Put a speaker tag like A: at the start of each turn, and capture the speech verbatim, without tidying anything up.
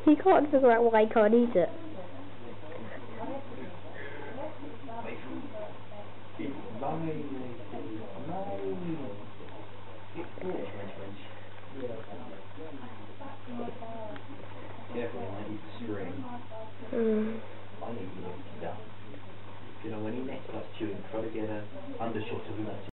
A: He can't figure out why he can't eat it.